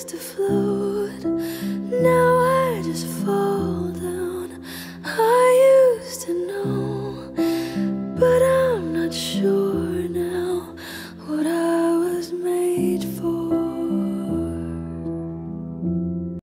used to float, now I just fall down. I used to know, but I'm not sure now what I was made for.